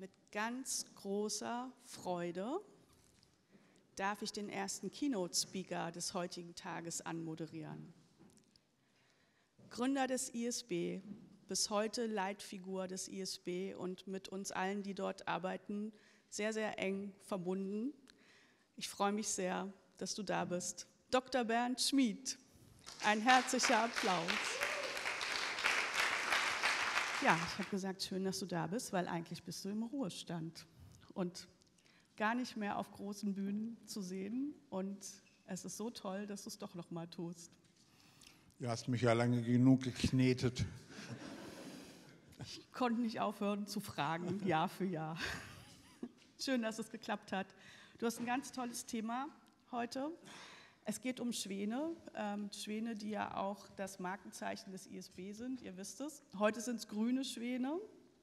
Mit ganz großer Freude darf ich den ersten Keynote-Speaker des heutigen Tages anmoderieren. Gründer des ISB, bis heute Leitfigur des ISB und mit uns allen, die dort arbeiten, sehr, sehr eng verbunden. Ich freue mich sehr, dass du da bist. Dr. Bernd Schmid, ein herzlicher Applaus. Ja, ich habe gesagt, schön, dass du da bist, weil eigentlich bist du im Ruhestand und gar nicht mehr auf großen Bühnen zu sehen. Und es ist so toll, dass du es doch noch mal tust. Du hast mich ja lange genug geknetet. Ich konnte nicht aufhören zu fragen, Jahr für Jahr. Schön, dass es geklappt hat. Du hast ein ganz tolles Thema heute. Es geht um Schwäne, Schwäne, die ja auch das Markenzeichen des ISB sind, ihr wisst es. Heute sind es grüne Schwäne.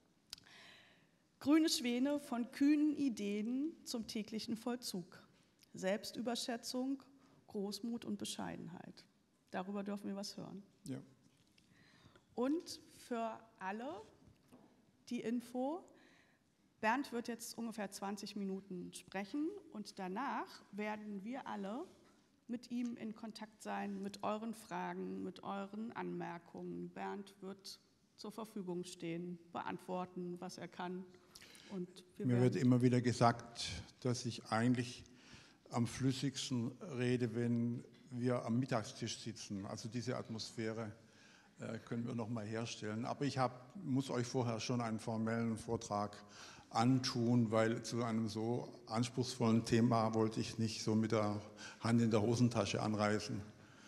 Grüne Schwäne von kühnen Ideen zum täglichen Vollzug. Selbstüberschätzung, Großmut und Bescheidenheit. Darüber dürfen wir was hören. Ja. Und für alle die Info, Bernd wird jetzt ungefähr 20 Minuten sprechen und danach werden wir alle mit ihm in Kontakt sein, mit euren Fragen, mit euren Anmerkungen. Bernd wird zur Verfügung stehen, beantworten, was er kann. Und Mir wird immer wieder gesagt, dass ich eigentlich am flüssigsten rede, wenn wir am Mittagstisch sitzen. Also diese Atmosphäre können wir noch mal herstellen. Aber ich muss euch vorher schon einen formellen Vortrag antun, weil zu einem so anspruchsvollen Thema wollte ich nicht so mit der Hand in der Hosentasche anreisen.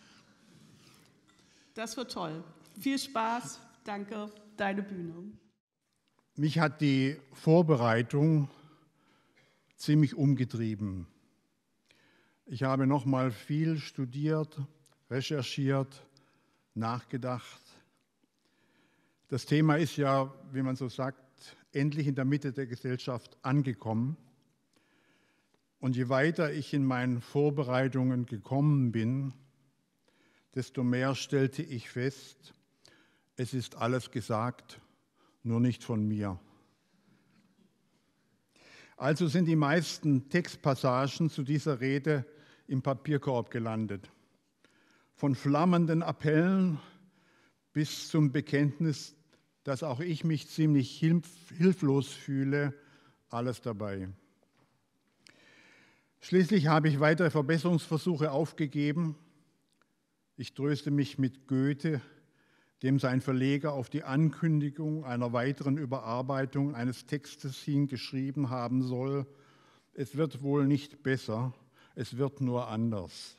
Das wird toll. Viel Spaß. Danke. Deine Bühne. Mich hat die Vorbereitung ziemlich umgetrieben. Ich habe noch mal viel studiert, recherchiert, nachgedacht. Das Thema ist ja, wie man so sagt, endlich in der Mitte der Gesellschaft angekommen. Und je weiter ich in meinen Vorbereitungen gekommen bin, desto mehr stellte ich fest, es ist alles gesagt, nur nicht von mir. Also sind die meisten Textpassagen zu dieser Rede im Papierkorb gelandet. Von flammenden Appellen bis zum Bekenntnis, dass auch ich mich ziemlich hilflos fühle, alles dabei. Schließlich habe ich weitere Verbesserungsversuche aufgegeben. Ich tröste mich mit Goethe, dem sein Verleger auf die Ankündigung einer weiteren Überarbeitung eines Textes hin geschrieben haben soll: Es wird wohl nicht besser, es wird nur anders.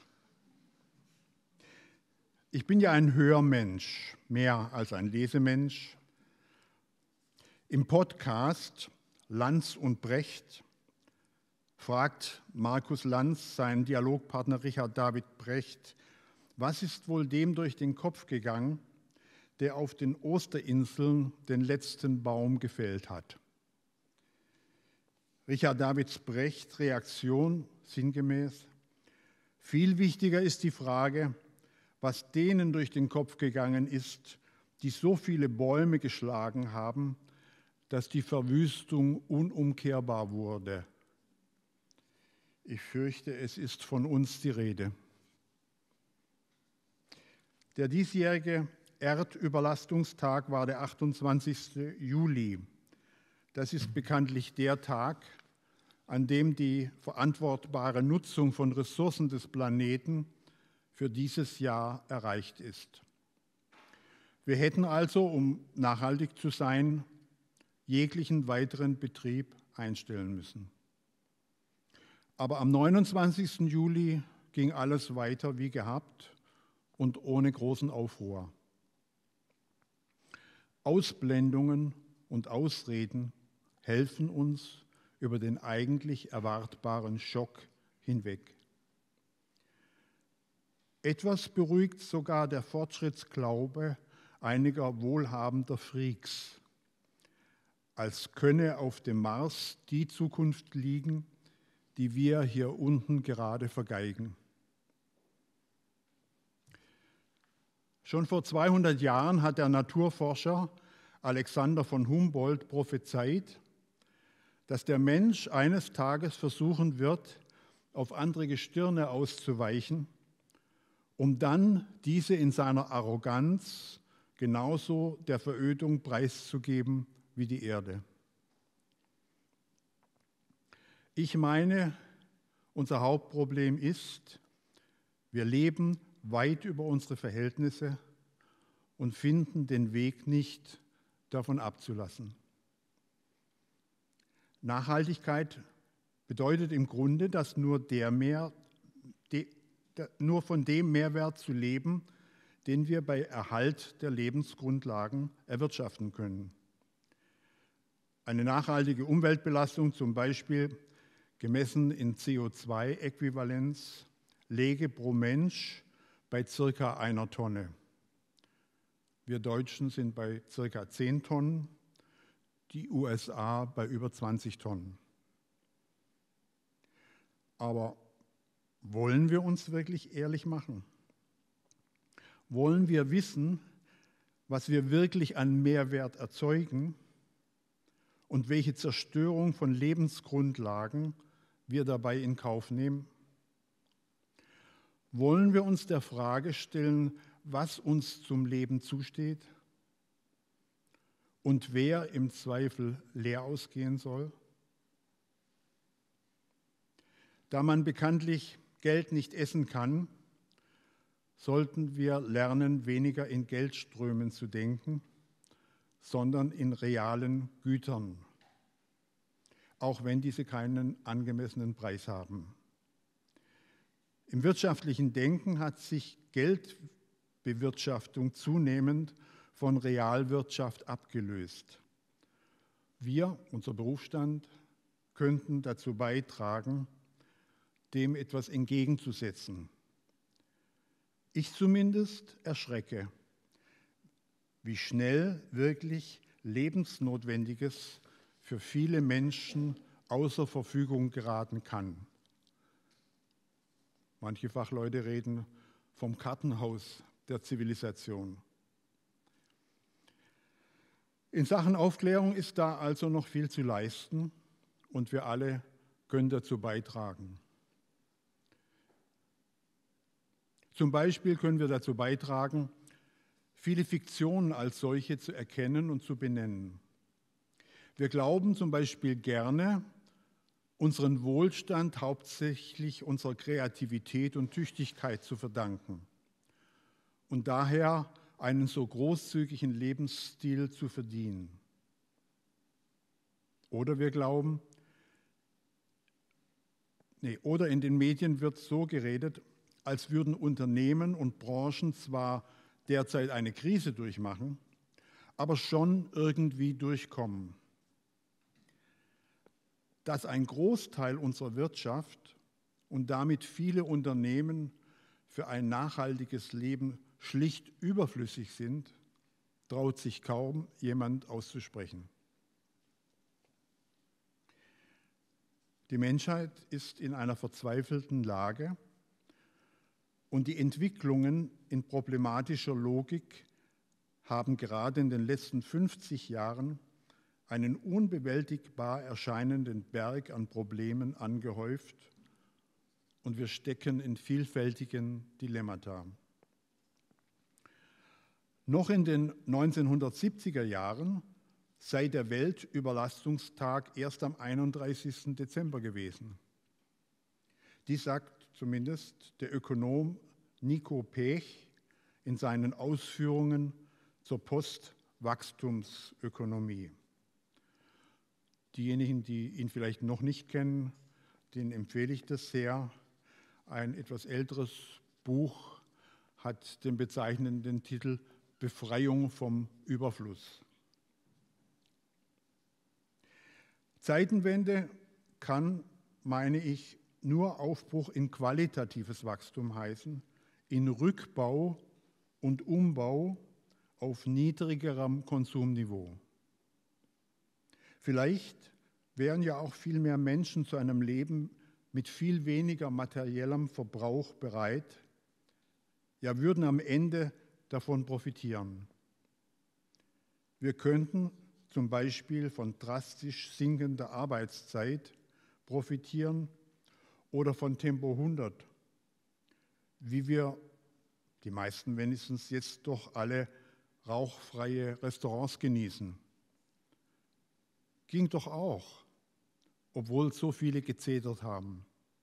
Ich bin ja ein Hörmensch, mehr als ein Lesemensch. Im Podcast Lanz und Brecht fragt Markus Lanz seinen Dialogpartner Richard David Brecht: Was ist wohl dem durch den Kopf gegangen, der auf den Osterinseln den letzten Baum gefällt hat? Richard David Brechts Reaktion sinngemäß: Viel wichtiger ist die Frage, was denen durch den Kopf gegangen ist, die so viele Bäume geschlagen haben, dass die Verwüstung unumkehrbar wurde. Ich fürchte, es ist von uns die Rede. Der diesjährige Erdüberlastungstag war der 28. Juli. Das ist bekanntlich der Tag, an dem die verantwortbare Nutzung von Ressourcen des Planeten für dieses Jahr erreicht ist. Wir hätten also, um nachhaltig zu sein, jeglichen weiteren Betrieb einstellen müssen. Aber am 29. Juli ging alles weiter wie gehabt und ohne großen Aufruhr. Ausblendungen und Ausreden helfen uns über den eigentlich erwartbaren Schock hinweg. Etwas beruhigt sogar der Fortschrittsglaube einiger wohlhabender Freaks, als könne auf dem Mars die Zukunft liegen, die wir hier unten gerade vergeigen. Schon vor 200 Jahren hat der Naturforscher Alexander von Humboldt prophezeit, dass der Mensch eines Tages versuchen wird, auf andere Gestirne auszuweichen, um dann diese in seiner Arroganz genauso der Verödung preiszugeben wie die Erde. Ich meine, unser Hauptproblem ist, wir leben weit über unsere Verhältnisse und finden den Weg nicht, davon abzulassen. Nachhaltigkeit bedeutet im Grunde, dass nur von dem Mehrwert zu leben, den wir bei Erhalt der Lebensgrundlagen erwirtschaften können. Eine nachhaltige Umweltbelastung, zum Beispiel gemessen in CO2-Äquivalenz, läge pro Mensch bei ca. 1 Tonne. Wir Deutschen sind bei ca. 10 Tonnen, die USA bei über 20 Tonnen. Aber wollen wir uns wirklich ehrlich machen? Wollen wir wissen, was wir wirklich an Mehrwert erzeugen und welche Zerstörung von Lebensgrundlagen wir dabei in Kauf nehmen? Wollen wir uns der Frage stellen, was uns zum Leben zusteht und wer im Zweifel leer ausgehen soll? Da man bekanntlich Geld nicht essen kann, sollten wir lernen, weniger in Geldströmen zu denken, sondern in realen Gütern, auch wenn diese keinen angemessenen Preis haben. Im wirtschaftlichen Denken hat sich Geldbewirtschaftung zunehmend von Realwirtschaft abgelöst. Wir, unser Berufsstand, könnten dazu beitragen, dem etwas entgegenzusetzen. Ich zumindest erschrecke, wie schnell wirklich Lebensnotwendiges für viele Menschen außer Verfügung geraten kann. Manche Fachleute reden vom Kartenhaus der Zivilisation. In Sachen Aufklärung ist da also noch viel zu leisten und wir alle können dazu beitragen. Zum Beispiel können wir dazu beitragen, viele Fiktionen als solche zu erkennen und zu benennen. Wir glauben zum Beispiel gerne, unseren Wohlstand hauptsächlich unserer Kreativität und Tüchtigkeit zu verdanken und daher einen so großzügigen Lebensstil zu verdienen. Oder wir glauben, oder in den Medien wird so geredet, als würden Unternehmen und Branchen zwar derzeit eine Krise durchmachen, aber schon irgendwie durchkommen. Dass ein Großteil unserer Wirtschaft und damit viele Unternehmen für ein nachhaltiges Leben schlicht überflüssig sind, traut sich kaum jemand auszusprechen. Die Menschheit ist in einer verzweifelten Lage und die Entwicklungen in problematischer Logik haben gerade in den letzten 50 Jahren einen unbewältigbar erscheinenden Berg an Problemen angehäuft und wir stecken in vielfältigen Dilemmata. Noch in den 1970er Jahren sei der Weltüberlastungstag erst am 31. Dezember gewesen. Dies sagt zumindest der Ökonom Nico Pech in seinen Ausführungen zur Postwachstumsökonomie. Diejenigen, die ihn vielleicht noch nicht kennen, denen empfehle ich das sehr. Ein etwas älteres Buch hat den bezeichnenden Titel Befreiung vom Überfluss. Zeitenwende kann, meine ich, nur Aufbruch in qualitatives Wachstum heißen, in Rückbau und Umbau auf niedrigerem Konsumniveau. Vielleicht wären ja auch viel mehr Menschen zu einem Leben mit viel weniger materiellem Verbrauch bereit, ja würden am Ende davon profitieren. Wir könnten zum Beispiel von drastisch sinkender Arbeitszeit profitieren oder von Tempo 100, wie wir, die meisten wenigstens, jetzt doch alle rauchfreie Restaurants genießen. Ging doch auch, obwohl so viele gezetert haben.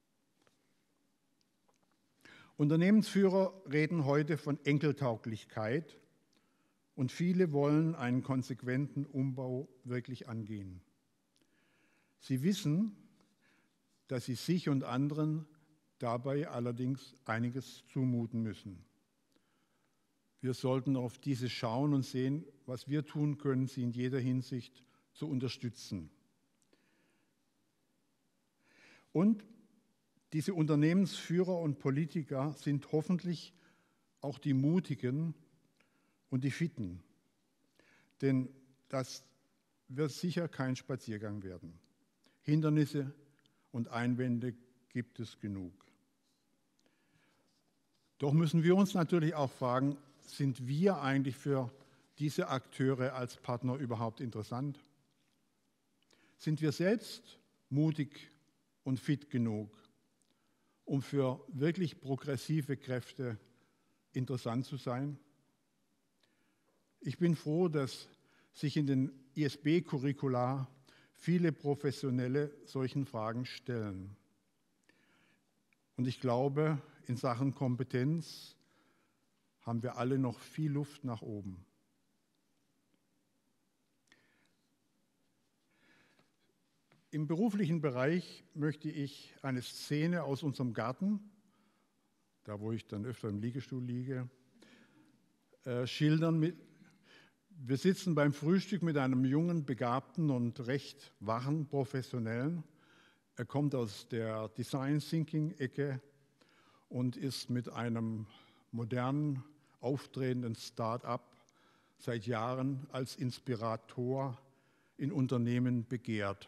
Unternehmensführer reden heute von Enkeltauglichkeit und viele wollen einen konsequenten Umbau wirklich angehen. Sie wissen, dass sie sich und anderen dabei allerdings einiges zumuten müssen. Wir sollten auf diese schauen und sehen, was wir tun können, sie in jeder Hinsicht zu unterstützen. Und diese Unternehmensführer und Politiker sind hoffentlich auch die Mutigen und die Fitten. Denn das wird sicher kein Spaziergang werden. Hindernisse und Einwände gibt es genug. Doch müssen wir uns natürlich auch fragen, sind wir eigentlich für diese Akteure als Partner überhaupt interessant? Sind wir selbst mutig und fit genug, um für wirklich progressive Kräfte interessant zu sein? Ich bin froh, dass sich in den ISB-Curricula viele Professionelle solchen Fragen stellen. Und ich glaube, in Sachen Kompetenz haben wir alle noch viel Luft nach oben. Im beruflichen Bereich möchte ich eine Szene aus unserem Garten, da wo ich dann öfter im Liegestuhl liege, schildern. Wir sitzen beim Frühstück mit einem jungen, begabten und recht wachen Professionellen. Er kommt aus der Design Thinking-Ecke und ist mit einem modernen, auftretenden Start-up seit Jahren als Inspirator in Unternehmen begehrt.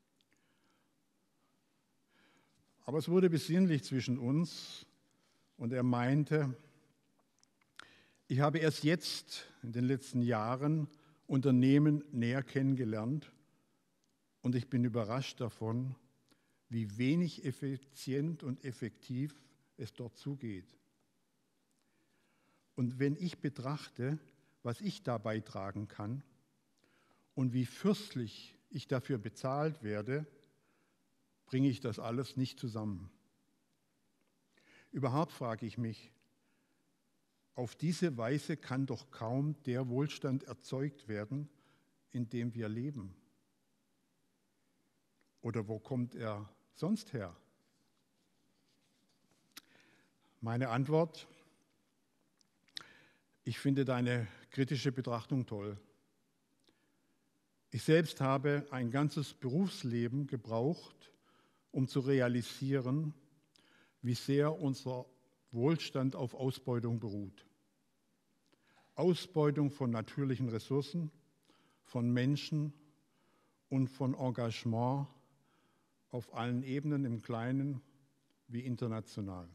Aber es wurde besinnlich zwischen uns und er meinte, ich habe erst jetzt in den letzten Jahren Unternehmen näher kennengelernt und ich bin überrascht davon, wie wenig effizient und effektiv es dort zugeht. Und wenn ich betrachte, was ich da beitragen kann und wie fürstlich ich dafür bezahlt werde, bringe ich das alles nicht zusammen. Überhaupt frage ich mich, auf diese Weise kann doch kaum der Wohlstand erzeugt werden, in dem wir leben. Oder wo kommt er sonst her? Meine Antwort: Ich finde deine kritische Betrachtung toll. Ich selbst habe ein ganzes Berufsleben gebraucht, um zu realisieren, wie sehr unser Wohlstand auf Ausbeutung beruht. Ausbeutung von natürlichen Ressourcen, von Menschen und von Engagement auf allen Ebenen, im Kleinen wie international.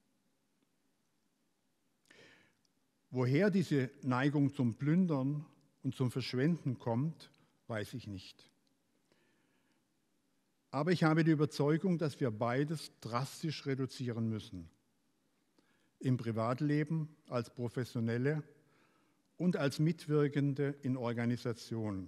Woher diese Neigung zum Plündern und zum Verschwenden kommt, weiß ich nicht. Aber ich habe die Überzeugung, dass wir beides drastisch reduzieren müssen. Im Privatleben, als Professionelle und als Mitwirkende in Organisationen.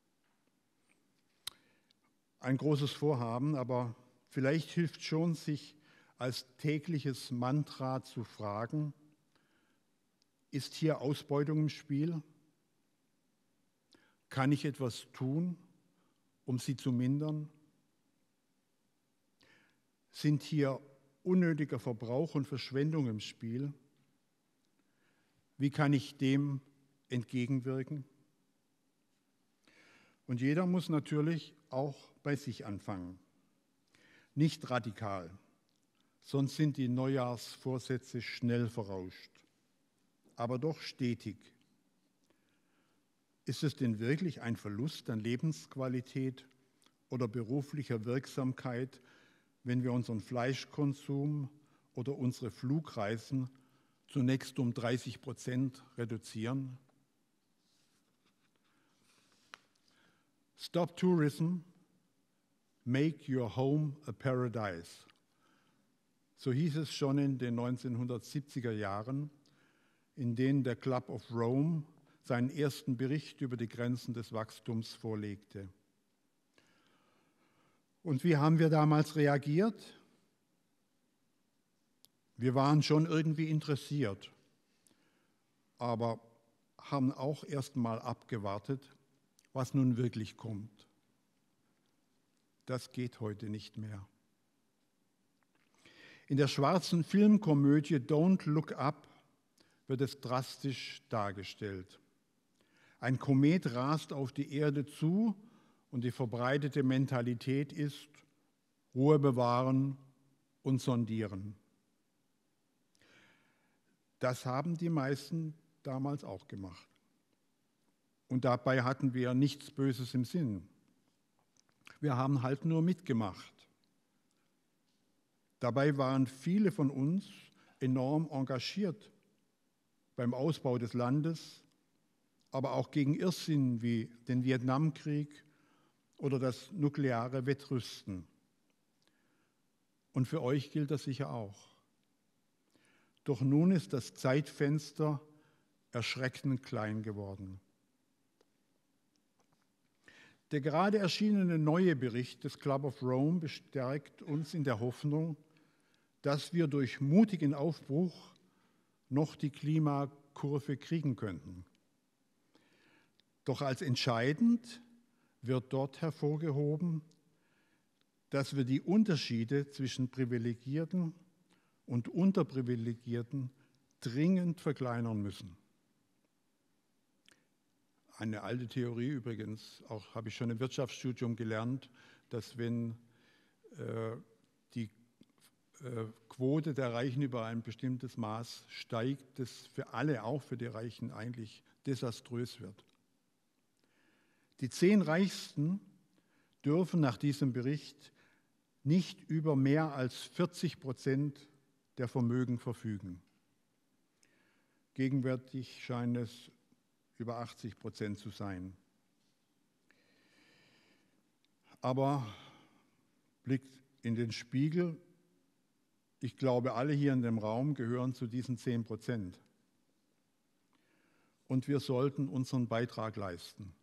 Ein großes Vorhaben, aber vielleicht hilft schon, sich als tägliches Mantra zu fragen, ist hier Ausbeutung im Spiel? Kann ich etwas tun, um sie zu mindern? Sind hier unnötiger Verbrauch und Verschwendung im Spiel? Wie kann ich dem entgegenwirken? Und jeder muss natürlich auch bei sich anfangen. Nicht radikal, sonst sind die Neujahrsvorsätze schnell verrauscht, aber doch stetig. Ist es denn wirklich ein Verlust an Lebensqualität oder beruflicher Wirksamkeit, wenn wir unseren Fleischkonsum oder unsere Flugreisen zunächst um 30% reduzieren? Stop tourism, make your home a paradise. So hieß es schon in den 1970er Jahren, in denen der Club of Rome seinen ersten Bericht über die Grenzen des Wachstums vorlegte. Und wie haben wir damals reagiert? Wir waren schon irgendwie interessiert, aber haben auch erst mal abgewartet, was nun wirklich kommt. Das geht heute nicht mehr. In der schwarzen Filmkomödie Don't Look Up wird es drastisch dargestellt. Ein Komet rast auf die Erde zu und die verbreitete Mentalität ist Ruhe bewahren und sondieren. Das haben die meisten damals auch gemacht. Und dabei hatten wir nichts Böses im Sinn. Wir haben halt nur mitgemacht. Dabei waren viele von uns enorm engagiert beim Ausbau des Landes, aber auch gegen Irrsinn wie den Vietnamkrieg oder das nukleare Wettrüsten. Und für euch gilt das sicher auch. Doch nun ist das Zeitfenster erschreckend klein geworden. Der gerade erschienene neue Bericht des Club of Rome bestärkt uns in der Hoffnung, dass wir durch mutigen Aufbruch noch die Klimakurve kriegen könnten. Doch als entscheidend wird dort hervorgehoben, dass wir die Unterschiede zwischen Privilegierten und Unterprivilegierten dringend verkleinern müssen. Eine alte Theorie übrigens, auch habe ich schon im Wirtschaftsstudium gelernt, dass wenn die Quote der Reichen über ein bestimmtes Maß steigt, das für alle, auch für die Reichen, eigentlich desaströs wird. Die 10 Reichsten dürfen nach diesem Bericht nicht über mehr als 40% der Vermögen verfügen. Gegenwärtig scheint es über 80% zu sein. Aber blickt in den Spiegel, ich glaube, alle hier in dem Raum gehören zu diesen 10%. Und wir sollten unseren Beitrag leisten.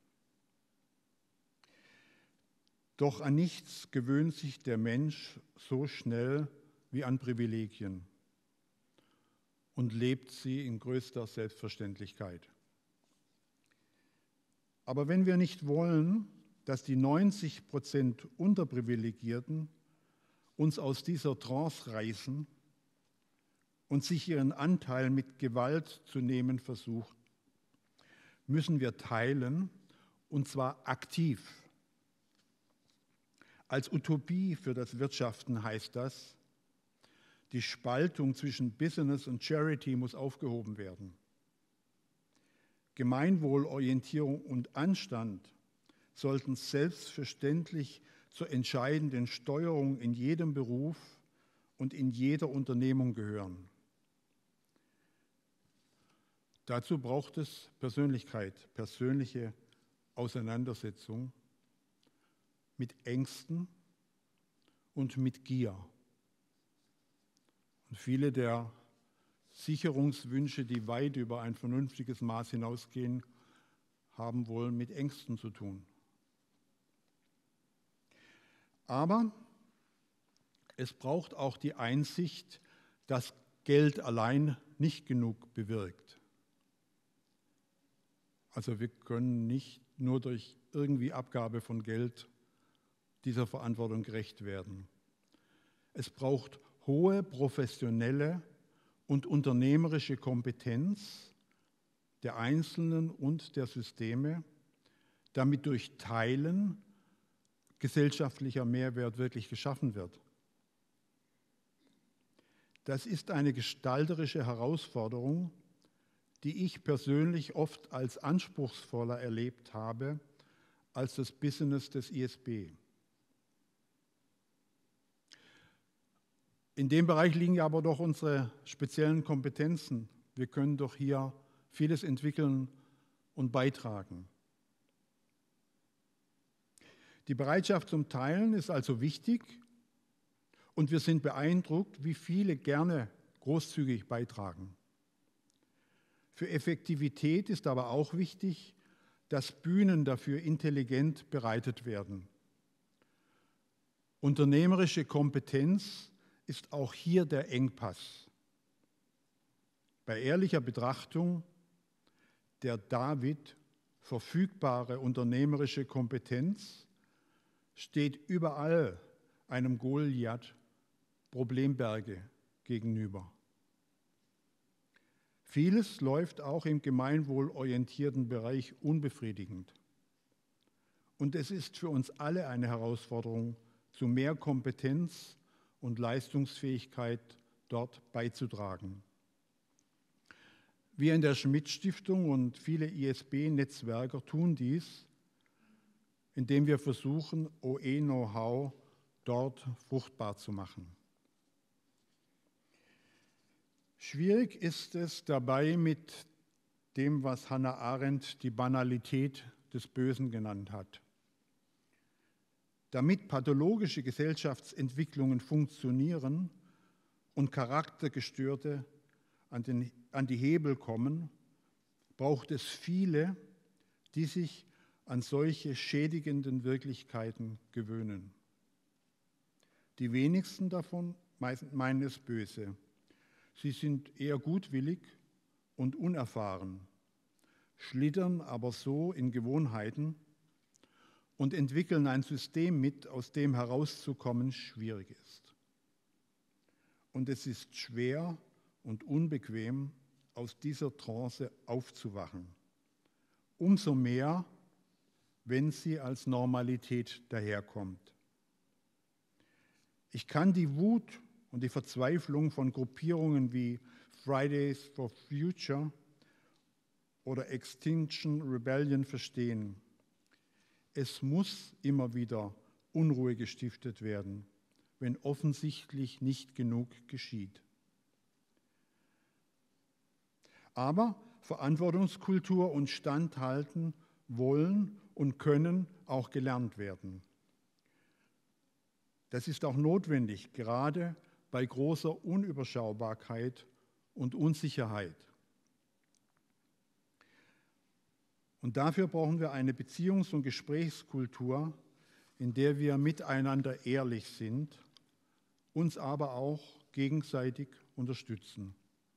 Doch an nichts gewöhnt sich der Mensch so schnell wie an Privilegien und lebt sie in größter Selbstverständlichkeit. Aber wenn wir nicht wollen, dass die 90% Unterprivilegierten uns aus dieser Trance reißen und sich ihren Anteil mit Gewalt zu nehmen versuchen, müssen wir teilen, und zwar aktiv. Als Utopie für das Wirtschaften heißt das, die Spaltung zwischen Business und Charity muss aufgehoben werden. Gemeinwohlorientierung und Anstand sollten selbstverständlich zur entscheidenden Steuerung in jedem Beruf und in jeder Unternehmung gehören. Dazu braucht es Persönlichkeit, persönliche Auseinandersetzung mit Ängsten und mit Gier. Und viele der Sicherungswünsche, die weit über ein vernünftiges Maß hinausgehen, haben wohl mit Ängsten zu tun. Aber es braucht auch die Einsicht, dass Geld allein nicht genug bewirkt. Also wir können nicht nur durch irgendwie Abgabe von Geld dieser Verantwortung gerecht werden. Es braucht hohe professionelle und unternehmerische Kompetenz der Einzelnen und der Systeme, damit durch Teilen gesellschaftlicher Mehrwert wirklich geschaffen wird. Das ist eine gestalterische Herausforderung, die ich persönlich oft als anspruchsvoller erlebt habe als das Business des ISB. In dem Bereich liegen aber doch unsere speziellen Kompetenzen. Wir können doch hier vieles entwickeln und beitragen. Die Bereitschaft zum Teilen ist also wichtig und wir sind beeindruckt, wie viele gerne großzügig beitragen. Für Effektivität ist aber auch wichtig, dass Bühnen dafür intelligent bereitet werden. Unternehmerische Kompetenz ist auch hier der Engpass. Bei ehrlicher Betrachtung der David verfügbare unternehmerische Kompetenz steht überall einem Goliath Problemberge gegenüber. Vieles läuft auch im gemeinwohlorientierten Bereich unbefriedigend. Und es ist für uns alle eine Herausforderung, zu mehr Kompetenz und Leistungsfähigkeit dort beizutragen. Wir in der Schmidt-Stiftung und viele ISB-Netzwerker tun dies, indem wir versuchen, OE-Know-how dort fruchtbar zu machen. Schwierig ist es dabei mit dem, was Hannah Arendt die Banalität des Bösen genannt hat. Damit pathologische Gesellschaftsentwicklungen funktionieren und Charaktergestörte an die Hebel kommen, braucht es viele, die sich an solche schädigenden Wirklichkeiten gewöhnen. Die wenigsten davon meinen es böse. Sie sind eher gutwillig und unerfahren, schlittern aber so in Gewohnheiten und entwickeln ein System mit, aus dem herauszukommen schwierig ist. Und es ist schwer und unbequem, aus dieser Trance aufzuwachen. Umso mehr, wenn sie als Normalität daherkommt. Ich kann die Wut und die Verzweiflung von Gruppierungen wie Fridays for Future oder Extinction Rebellion verstehen. Es muss immer wieder Unruhe gestiftet werden, wenn offensichtlich nicht genug geschieht. Aber Verantwortungskultur und Standhalten wollen und können auch gelernt werden. Das ist auch notwendig, gerade bei großer Unüberschaubarkeit und Unsicherheit. Und dafür brauchen wir eine Beziehungs- und Gesprächskultur, in der wir miteinander ehrlich sind, uns aber auch gegenseitig unterstützen.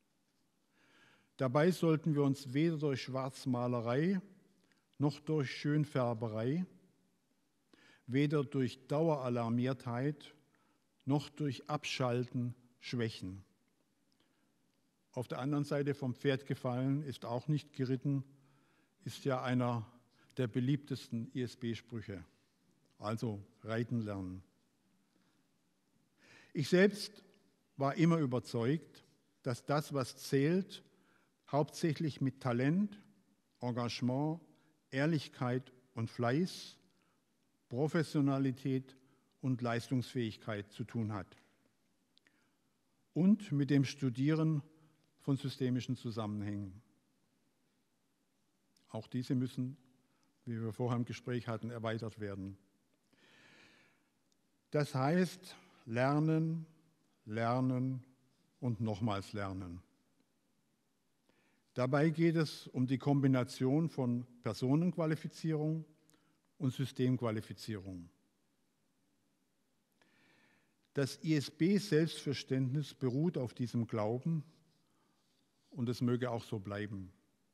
Dabei sollten wir uns weder durch Schwarzmalerei noch durch Schönfärberei, weder durch Daueralarmiertheit noch durch Abschalten schwächen. Auf der anderen Seite vom Pferd gefallen ist auch nicht geritten, ist ja einer der beliebtesten ISB-Sprüche. Also reiten lernen. Ich selbst war immer überzeugt, dass das, was zählt, hauptsächlich mit Talent, Engagement, Ehrlichkeit und Fleiß, Professionalität und Leistungsfähigkeit zu tun hat. Und mit dem Studieren von systemischen Zusammenhängen. Auch diese müssen, wie wir vorher im Gespräch hatten, erweitert werden. Das heißt, lernen, lernen und nochmals lernen. Dabei geht es um die Kombination von Personenqualifizierung und Systemqualifizierung. Das ISB-Selbstverständnis beruht auf diesem Glauben und es möge auch so bleiben.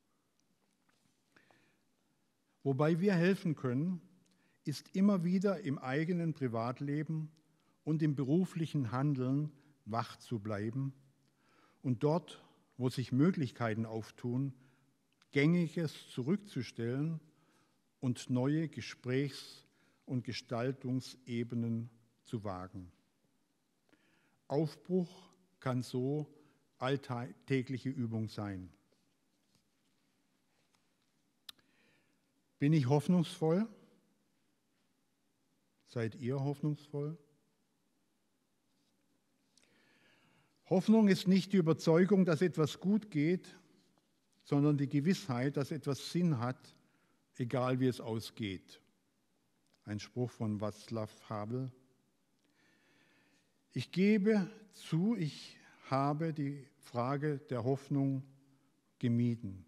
Wobei wir helfen können, ist immer wieder im eigenen Privatleben und im beruflichen Handeln wach zu bleiben und dort, wo sich Möglichkeiten auftun, Gängiges zurückzustellen und neue Gesprächs- und Gestaltungsebenen zu wagen. Aufbruch kann so alltägliche Übung sein. Bin ich hoffnungsvoll? Seid ihr hoffnungsvoll? Hoffnung ist nicht die Überzeugung, dass etwas gut geht, sondern die Gewissheit, dass etwas Sinn hat, egal wie es ausgeht. ein Spruch von Václav Havel. Ich gebe zu, ich habe die Frage der Hoffnung gemieden.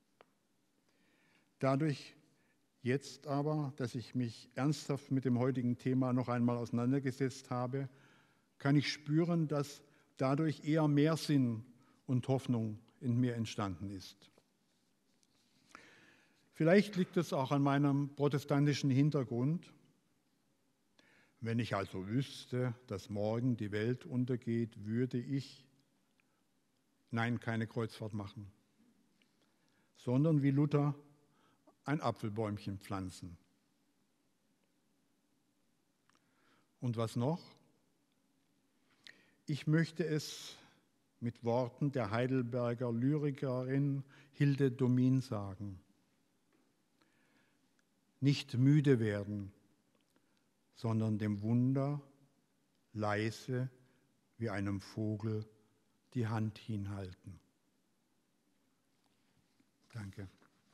Dadurch jetzt aber, dass ich mich ernsthaft mit dem heutigen Thema noch einmal auseinandergesetzt habe, kann ich spüren, dass dadurch eher mehr Sinn und Hoffnung in mir entstanden ist. Vielleicht liegt es auch an meinem protestantischen Hintergrund. Wenn ich also wüsste, dass morgen die Welt untergeht, würde ich, nein, keine Kreuzfahrt machen, sondern wie Luther ein Apfelbäumchen pflanzen. Und was noch? Ich möchte es mit Worten der Heidelberger Lyrikerin Hilde Domin sagen. Nicht müde werden, sondern dem Wunder leise wie einem Vogel die Hand hinhalten. Danke.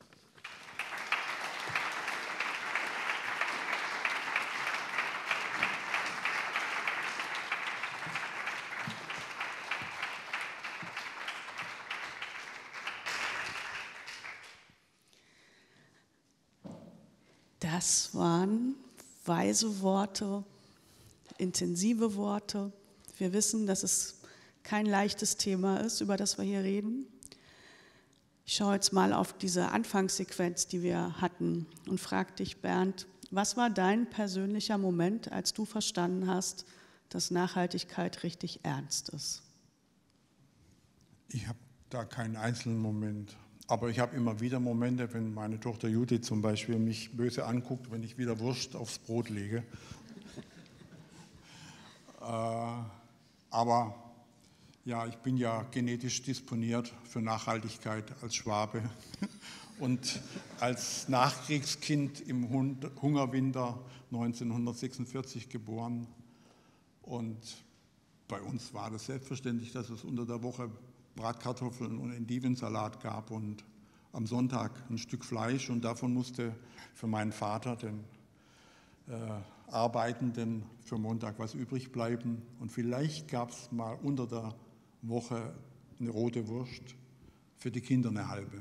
Das waren weise Worte, intensive Worte. Wir wissen, dass es kein leichtes Thema ist, über das wir hier reden. Ich schaue jetzt mal auf diese Anfangssequenz, die wir hatten, und frage dich, Bernd, was war dein persönlicher Moment, als du verstanden hast, dass Nachhaltigkeit richtig ernst ist? Ich habe da keinen einzelnen Moment. Aber ich habe immer wieder Momente, wenn meine Tochter Judith zum Beispiel mich böse anguckt, wenn ich wieder Wurst aufs Brot lege. Aber ja, ich bin ja genetisch disponiert für Nachhaltigkeit als Schwabe und als Nachkriegskind im Hungerwinter 1946 geboren. Und bei uns war das selbstverständlich, dass es unter der Woche Bratkartoffeln und Endivensalat gab und am Sonntag ein Stück Fleisch, und davon musste für meinen Vater, den Arbeitenden, für Montag was übrig bleiben, und vielleicht gab es mal unter der Woche eine rote Wurst, für die Kinder eine halbe.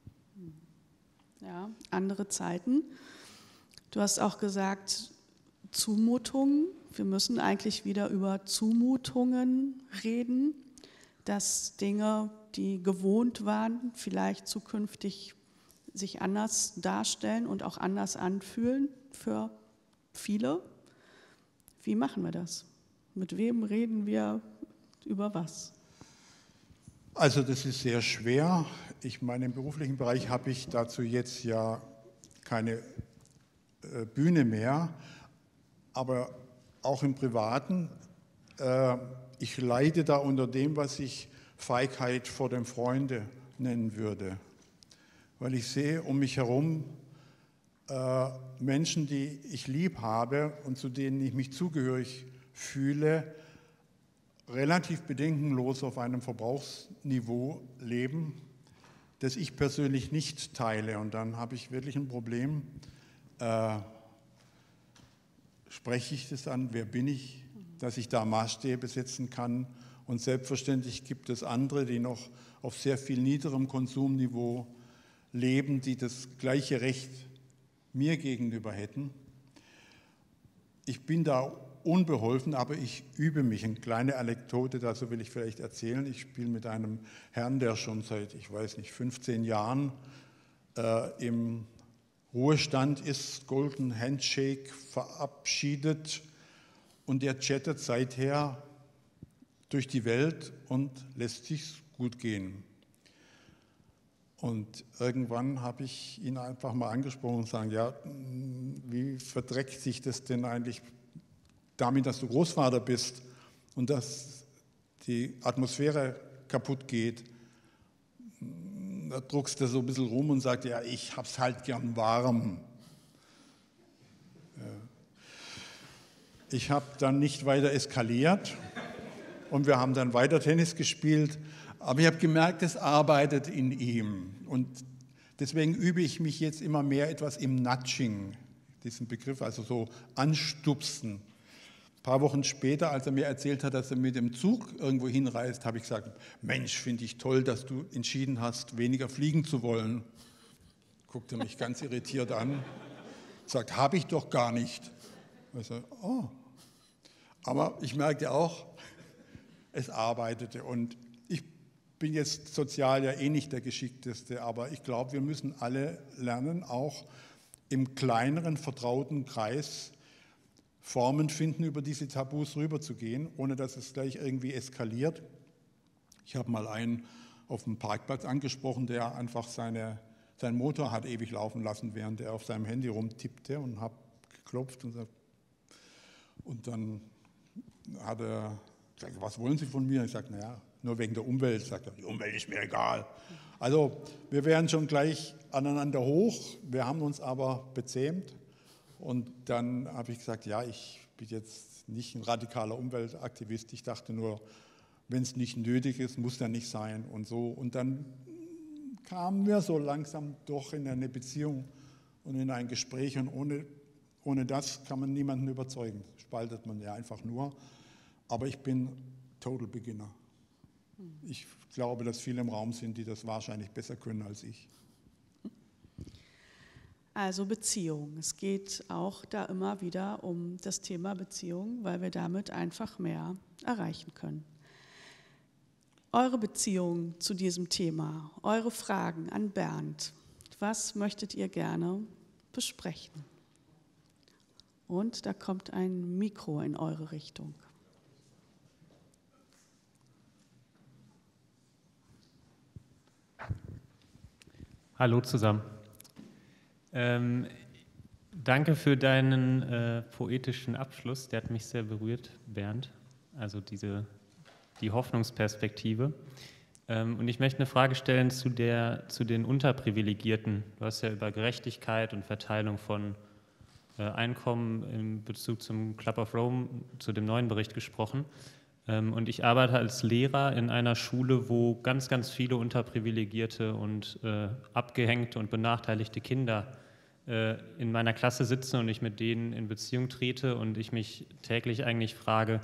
Ja, andere Zeiten. Du hast auch gesagt, Zumutungen. Wir müssen eigentlich wieder über Zumutungen reden, dass Dinge, die gewohnt waren, vielleicht zukünftig sich anders darstellen und auch anders anfühlen für viele. Wie machen wir das? Mit wem reden wir über was? Also das ist sehr schwer. Ich meine, im beruflichen Bereich habe ich dazu jetzt ja keine Bühne mehr, aber auch im Privaten. Ich leide da unter dem, was ich Feigheit vor dem Freunde nennen würde. Weil ich sehe um mich herum Menschen, die ich lieb habe und zu denen ich mich zugehörig fühle, relativ bedenkenlos auf einem Verbrauchsniveau leben, das ich persönlich nicht teile. Und dann habe ich wirklich ein Problem. Spreche ich das an? Wer bin ich, dass ich da Maßstäbe setzen kann? Und selbstverständlich gibt es andere, die noch auf sehr viel niederem Konsumniveau leben, die das gleiche Recht mir gegenüber hätten. Ich bin da unbeholfen, aber ich übe mich. Eine kleine Anekdote dazu will ich vielleicht erzählen. Ich spiele mit einem Herrn, der schon seit, 15 Jahren im Ruhestand ist, Golden Handshake verabschiedet, und der chattet seither durch die Welt und lässt sich's gut gehen. Und irgendwann habe ich ihn einfach mal angesprochen und gesagt, ja, wie verträgt sich das denn eigentlich damit, dass du Großvater bist und dass die Atmosphäre kaputt geht? Da druckst du so ein bisschen rum und sagt, ja, ich hab's halt gern warm. Ich habe dann nicht weiter eskaliert und wir haben dann weiter Tennis gespielt, aber ich habe gemerkt, es arbeitet in ihm, und deswegen übe ich mich jetzt immer mehr etwas im Nudging. diesen Begriff, also so anstupsen. Ein paar Wochen später, als er mir erzählt hat, dass er mit dem Zug irgendwo hinreist, habe ich gesagt, Mensch, finde ich toll, dass du entschieden hast, weniger fliegen zu wollen. Guckte mich ganz irritiert an, sagt, habe ich doch gar nicht. Ich sage, oh. Aber ich merkte auch, es arbeitete und ich bin jetzt sozial ja eh nicht der Geschickteste, aber ich glaube, wir müssen alle lernen, auch im kleineren, vertrauten Kreis Formen finden, über diese Tabus rüberzugehen, ohne dass es gleich irgendwie eskaliert. Ich habe mal einen auf dem Parkplatz angesprochen, der einfach seinen Motor hat ewig laufen lassen, während er auf seinem Handy rumtippte, und habe geklopft und dann hat er gesagt, was wollen Sie von mir? Ich sage, naja, nur wegen der Umwelt. Sagt er, die Umwelt ist mir egal. Also wir wären schon gleich aneinander hoch, wir haben uns aber bezähmt. Und dann habe ich gesagt, ja, ich bin jetzt nicht ein radikaler Umweltaktivist. Ich dachte nur, wenn es nicht nötig ist, muss er nicht sein und so. Und dann kamen wir so langsam doch in eine Beziehung und in ein Gespräch. Und ohne das kann man niemanden überzeugen. Spaltet man ja einfach nur. Aber ich bin Total Beginner. Ich glaube, dass viele im Raum sind, die das wahrscheinlich besser können als ich. Also Beziehung. Es geht auch da immer wieder um das Thema Beziehung, weil wir damit einfach mehr erreichen können. Eure Beziehung zu diesem Thema, eure Fragen an Bernd, was möchtet ihr gerne besprechen? Und da kommt ein Mikro in eure Richtung. Hallo zusammen. Danke für deinen poetischen Abschluss, der hat mich sehr berührt, Bernd, also die Hoffnungsperspektive. Und ich möchte eine Frage stellen zu den Unterprivilegierten. Du hast ja über Gerechtigkeit und Verteilung von Einkommen in Bezug zum Club of Rome, zu dem neuen Bericht gesprochen. Und ich arbeite als Lehrer in einer Schule, wo ganz, ganz viele unterprivilegierte und abgehängte und benachteiligte Kinder in meiner Klasse sitzen und ich mit denen in Beziehung trete und ich mich täglich eigentlich frage,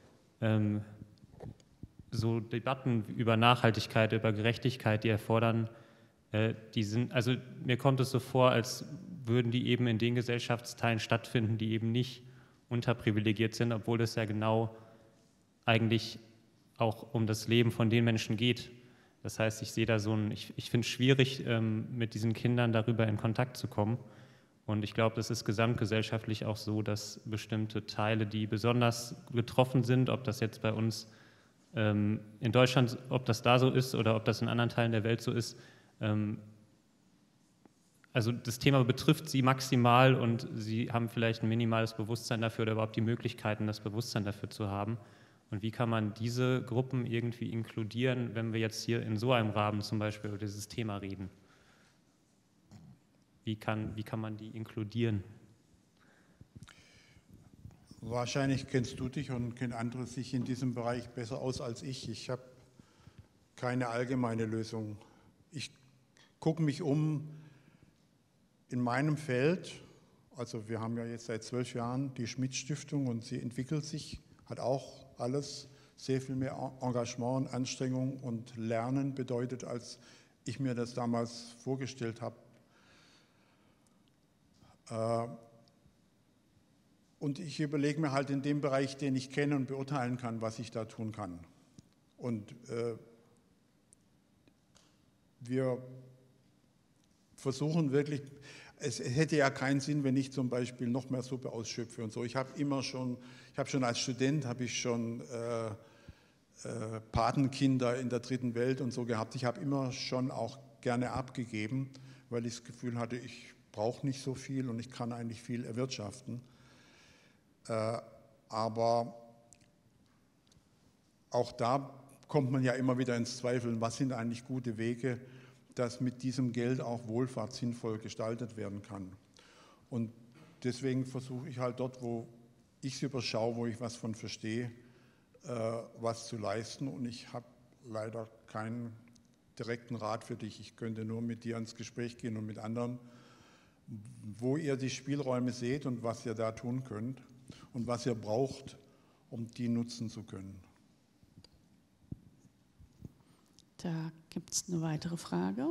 so Debatten über Nachhaltigkeit, über Gerechtigkeit, die erfordern, also mir kommt es so vor, als würden die eben in den Gesellschaftsteilen stattfinden, die eben nicht unterprivilegiert sind, obwohl es ja genau eigentlich auch um das Leben von den Menschen geht. Das heißt, ich sehe da ich finde es schwierig, mit diesen Kindern darüber in Kontakt zu kommen. Und ich glaube, das ist gesamtgesellschaftlich auch so, dass bestimmte Teile, die besonders getroffen sind, ob das jetzt bei uns in Deutschland, ob das da so ist oder ob das in anderen Teilen der Welt so ist, also das Thema betrifft sie maximal und sie haben vielleicht ein minimales Bewusstsein dafür oder überhaupt die Möglichkeiten, das Bewusstsein dafür zu haben. Und wie kann man diese Gruppen irgendwie inkludieren, wenn wir jetzt hier in so einem Rahmen zum Beispiel über dieses Thema reden? Wie kann man die inkludieren? Wahrscheinlich kennst du dich und kennen andere sich in diesem Bereich besser aus als ich. Ich habe keine allgemeine Lösung. Ich gucke mich um in meinem Feld. Also wir haben ja jetzt seit 12 Jahren die Schmidt-Stiftung und sie entwickelt sich, hat auch alles sehr viel mehr Engagement und Anstrengung und Lernen bedeutet, als ich mir das damals vorgestellt habe. Und ich überlege mir halt in dem Bereich, den ich kenne und beurteilen kann, was ich da tun kann. Und wir versuchen wirklich, es hätte ja keinen Sinn, wenn ich zum Beispiel noch mehr Suppe ausschöpfe und so. Ich habe schon als Student Patenkinder in der dritten Welt und so gehabt. Ich habe immer schon auch gerne abgegeben, weil ich das Gefühl hatte, ich brauche nicht so viel und ich kann eigentlich viel erwirtschaften. Aber auch da kommt man ja immer wieder ins Zweifeln, was sind eigentlich gute Wege, dass mit diesem Geld auch Wohlfahrt sinnvoll gestaltet werden kann. Und deswegen versuche ich halt dort, wo ich es überschaue, wo ich was von verstehe, was zu leisten. Und ich habe leider keinen direkten Rat für dich. Ich könnte nur mit dir ins Gespräch gehen und mit anderen, wo ihr die Spielräume seht und was ihr da tun könnt und was ihr braucht, um die nutzen zu können. Da gibt es eine weitere Frage.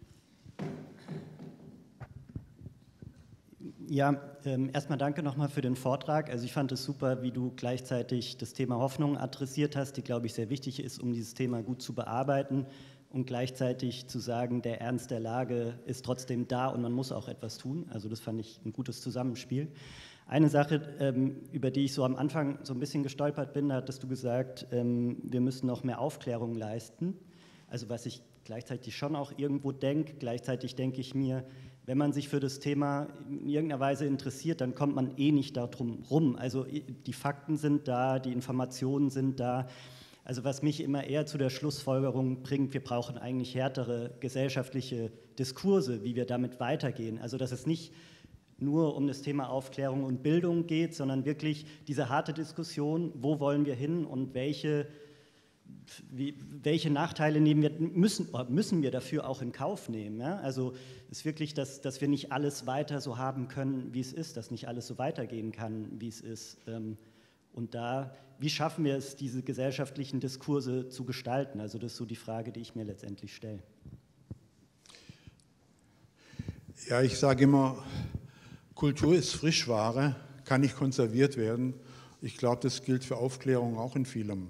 Ja, erstmal danke nochmal für den Vortrag. Also ich fand es super, wie du gleichzeitig das Thema Hoffnung adressiert hast, die, glaube ich, sehr wichtig ist, um dieses Thema gut zu bearbeiten und gleichzeitig zu sagen, der Ernst der Lage ist trotzdem da und man muss auch etwas tun. Also das fand ich ein gutes Zusammenspiel. Eine Sache, über die ich so am Anfang so ein bisschen gestolpert bin, da hattest du gesagt, wir müssen noch mehr Aufklärung leisten. Also was ich gleichzeitig schon auch irgendwo denke, gleichzeitig denke ich mir, wenn man sich für das Thema in irgendeiner Weise interessiert, dann kommt man eh nicht darum rum. Also die Fakten sind da, die Informationen sind da. Also was mich immer eher zu der Schlussfolgerung bringt, wir brauchen eigentlich härtere gesellschaftliche Diskurse, wie wir damit weitergehen. Also dass es nicht nur um das Thema Aufklärung und Bildung geht, sondern wirklich diese harte Diskussion, wo wollen wir hin und welche Nachteile müssen wir dafür auch in Kauf nehmen. Ja? Also es ist wirklich, dass wir nicht alles weiter so haben können, wie es ist, dass nicht alles so weitergehen kann, wie es ist. Und da, wie schaffen wir es, diese gesellschaftlichen Diskurse zu gestalten? Also das ist so die Frage, die ich mir letztendlich stelle. Ja, ich sage immer, Kultur ist Frischware, kann nicht konserviert werden. Ich glaube, das gilt für Aufklärung auch in vielem.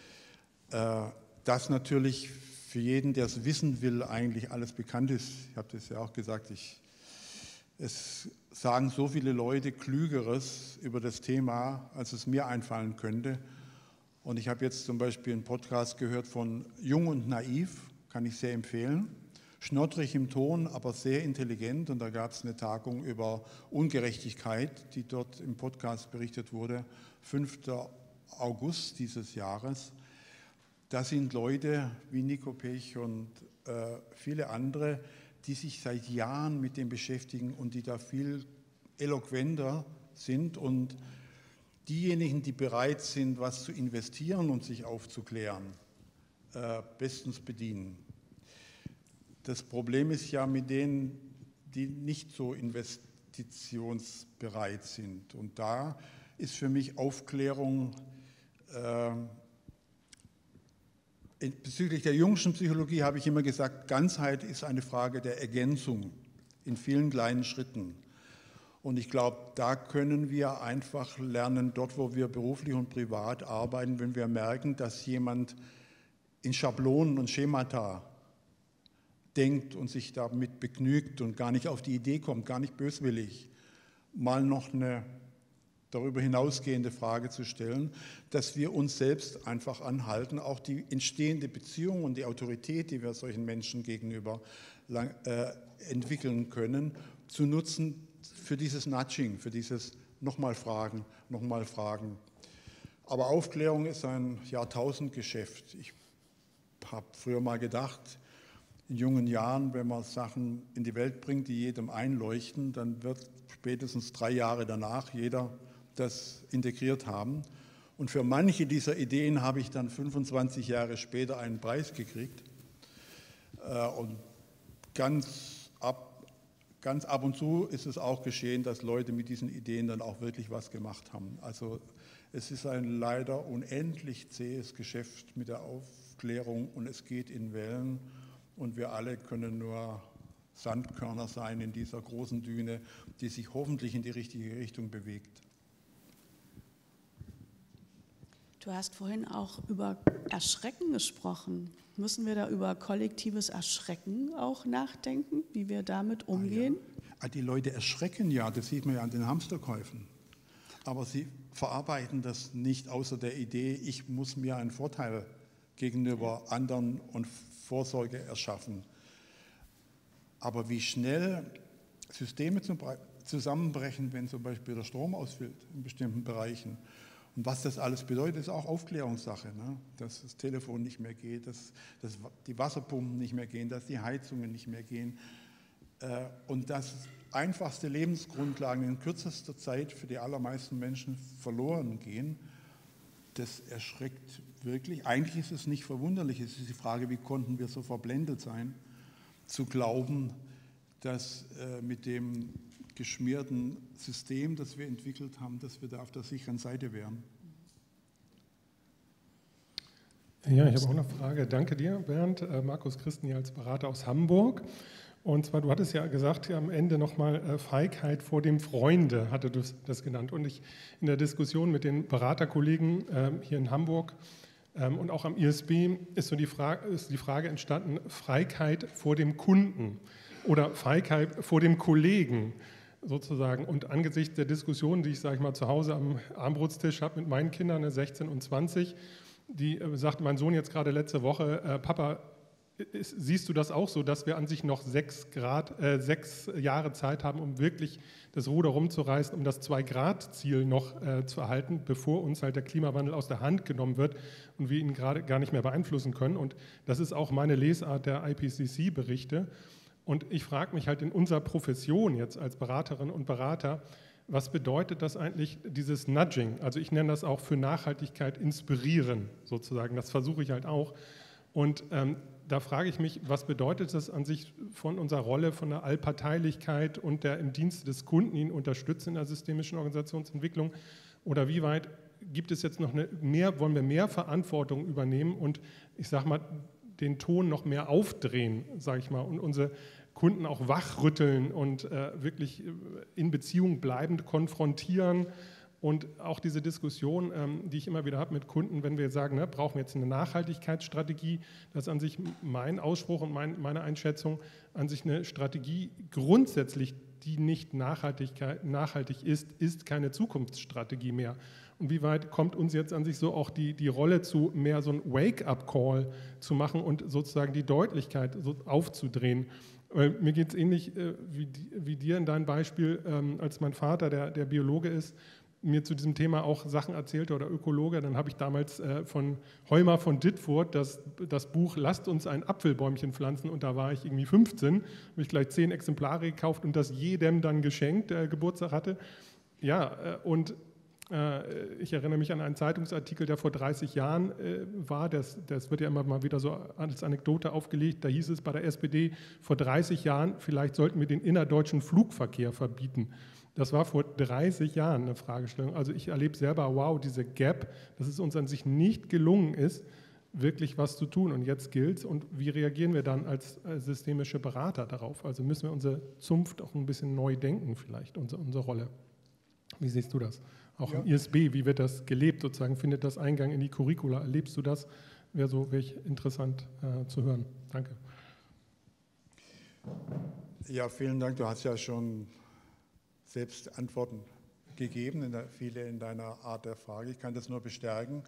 Dass natürlich für jeden, der es wissen will, eigentlich alles bekannt ist. Ich habe das ja auch gesagt, es sagen so viele Leute Klügeres über das Thema, als es mir einfallen könnte. Und ich habe jetzt zum Beispiel einen Podcast gehört von Jung und Naiv, kann ich sehr empfehlen. Schnoddrig im Ton, aber sehr intelligent. Und da gab es eine Tagung über Ungerechtigkeit, die dort im Podcast berichtet wurde, 5. August dieses Jahres. Das sind Leute wie Nico Pech und viele andere, die sich seit Jahren mit dem beschäftigen und die da viel eloquenter sind und diejenigen, die bereit sind, was zu investieren und sich aufzuklären, bestens bedienen. Das Problem ist ja mit denen, die nicht so investitionsbereit sind. Und da ist für mich Aufklärung bezüglich der Jungschen Psychologie habe ich immer gesagt, Ganzheit ist eine Frage der Ergänzung in vielen kleinen Schritten. Und ich glaube, da können wir einfach lernen, dort wo wir beruflich und privat arbeiten, wenn wir merken, dass jemand in Schablonen und Schemata denkt und sich damit begnügt und gar nicht auf die Idee kommt, gar nicht böswillig, mal noch eine darüber hinausgehende Frage zu stellen, dass wir uns selbst einfach anhalten, auch die entstehende Beziehung und die Autorität, die wir solchen Menschen gegenüber entwickeln können, zu nutzen für dieses Nudging, für dieses nochmal fragen, nochmal fragen. Aber Aufklärung ist ein Jahrtausendgeschäft. Ich habe früher mal gedacht, in jungen Jahren, wenn man Sachen in die Welt bringt, die jedem einleuchten, dann wird spätestens 3 Jahre danach jeder das integriert haben. Und für manche dieser Ideen habe ich dann 25 Jahre später einen Preis gekriegt. Und ganz ab und zu ist es auch geschehen, dass Leute mit diesen Ideen dann auch wirklich was gemacht haben. Also es ist ein leider unendlich zähes Geschäft mit der Aufklärung und es geht in Wellen. Und wir alle können nur Sandkörner sein in dieser großen Düne, die sich hoffentlich in die richtige Richtung bewegt. Du hast vorhin auch über Erschrecken gesprochen. Müssen wir da über kollektives Erschrecken auch nachdenken, wie wir damit umgehen? Ja. Die Leute erschrecken ja, das sieht man ja an den Hamsterkäufen. Aber sie verarbeiten das nicht außer der Idee, ich muss mir einen Vorteil gegenüber anderen und Vorsorge erschaffen. Aber wie schnell Systeme zusammenbrechen, wenn zum Beispiel der Strom ausfällt in bestimmten Bereichen. Und was das alles bedeutet, ist auch Aufklärungssache. Ne? Dass das Telefon nicht mehr geht, dass die Wasserpumpen nicht mehr gehen, dass die Heizungen nicht mehr gehen. Und dass einfachste Lebensgrundlagen in kürzester Zeit für die allermeisten Menschen verloren gehen, das erschreckt wirklich. Eigentlich ist es nicht verwunderlich. Es ist die Frage, wie konnten wir so verblendet sein, zu glauben, dass mit dem geschmierten System, das wir entwickelt haben, dass wir da auf der sicheren Seite wären. Ja, ich habe auch eine Frage. Danke dir, Bernd. Markus Christen hier als Berater aus Hamburg. Und zwar, du hattest ja gesagt, am Ende nochmal Feigheit vor dem Freunde, hatte du das genannt. Und in der Diskussion mit den Beraterkollegen hier in Hamburg und auch am ISB ist die Frage entstanden, Feigheit vor dem Kunden oder Feigheit vor dem Kollegen sozusagen. Und angesichts der Diskussion, die ich, sage ich mal, zu Hause am Abendbrotstisch habe mit meinen Kindern, 16 und 20, die sagte mein Sohn jetzt gerade letzte Woche, Papa, siehst du das auch so, dass wir an sich noch 6 Jahre Zeit haben, um wirklich das Ruder rumzureißen, um das 2-Grad-Ziel noch zu erhalten, bevor uns halt der Klimawandel aus der Hand genommen wird und wir ihn gerade gar nicht mehr beeinflussen können? Und das ist auch meine Lesart der IPCC-Berichte. Und ich frage mich halt in unserer Profession jetzt als Beraterinnen und Berater, was bedeutet das eigentlich, dieses Nudging? Also ich nenne das auch für Nachhaltigkeit inspirieren sozusagen, das versuche ich halt auch. Und da frage ich mich, was bedeutet das an sich von unserer Rolle, von der Allparteilichkeit und der im Dienste des Kunden ihn unterstützen in der systemischen Organisationsentwicklung? Oder wie weit gibt es jetzt noch wollen wir mehr Verantwortung übernehmen und ich sage mal, den Ton noch mehr aufdrehen, sage ich mal, und unsere Kunden auch wachrütteln und wirklich in Beziehung bleibend konfrontieren? Und auch diese Diskussion, die ich immer wieder habe mit Kunden, wenn wir sagen, brauchen wir jetzt eine Nachhaltigkeitsstrategie, das ist an sich mein Ausspruch und meine Einschätzung, an sich eine Strategie grundsätzlich, die nicht nachhaltig ist keine Zukunftsstrategie mehr. Und wie weit kommt uns jetzt an sich so auch die Rolle zu, mehr so ein Wake-up-Call zu machen und sozusagen die Deutlichkeit so aufzudrehen? Mir geht es ähnlich wie dir in deinem Beispiel, als mein Vater, der Biologe ist, mir zu diesem Thema auch Sachen erzählte oder Ökologe, dann habe ich damals von Heumer von Dittfurt das Buch Lasst uns ein Apfelbäumchen pflanzen, und da war ich irgendwie 15, habe ich gleich 10 Exemplare gekauft und das jedem dann geschenkt, der Geburtstag hatte. Ja, und ich erinnere mich an einen Zeitungsartikel, der vor 30 Jahren war, das wird ja immer mal wieder so als Anekdote aufgelegt, da hieß es bei der SPD, vor 30 Jahren, vielleicht sollten wir den innerdeutschen Flugverkehr verbieten. Das war vor 30 Jahren eine Fragestellung. Also ich erlebe selber, wow, diese Gap, dass es uns an sich nicht gelungen ist, wirklich was zu tun. Und jetzt gilt es. Und wie reagieren wir dann als systemische Berater darauf? Also müssen wir unsere Zunft auch ein bisschen neu denken vielleicht, unsere Rolle. Wie siehst du das? Auch im ISB, wie wird das gelebt sozusagen? Findet das Eingang in die Curricula? Erlebst du das? Wäre so wirklich interessant zu hören. Danke. Ja, vielen Dank. Du hast ja schon selbst Antworten gegeben, viele in deiner Art der Frage. Ich kann das nur bestärken.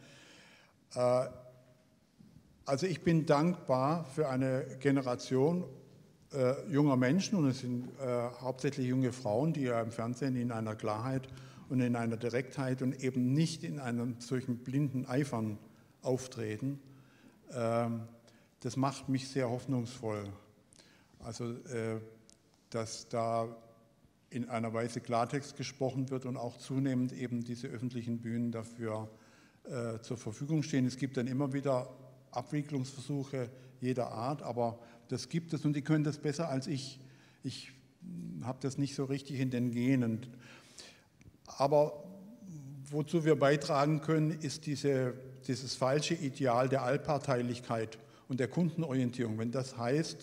Also ich bin dankbar für eine Generation junger Menschen, und es sind hauptsächlich junge Frauen, die ja im Fernsehen in einer Klarheit und in einer Direktheit und eben nicht in einem solchen blinden Eifern auftreten. Das macht mich sehr hoffnungsvoll. Also, dass da in einer Weise Klartext gesprochen wird und auch zunehmend eben diese öffentlichen Bühnen dafür zur Verfügung stehen. Es gibt dann immer wieder Abwicklungsversuche jeder Art, aber das gibt es und die können das besser als ich. Ich habe das nicht so richtig in den Genen. Aber wozu wir beitragen können, ist dieses falsche Ideal der Allparteilichkeit und der Kundenorientierung. Wenn das heißt,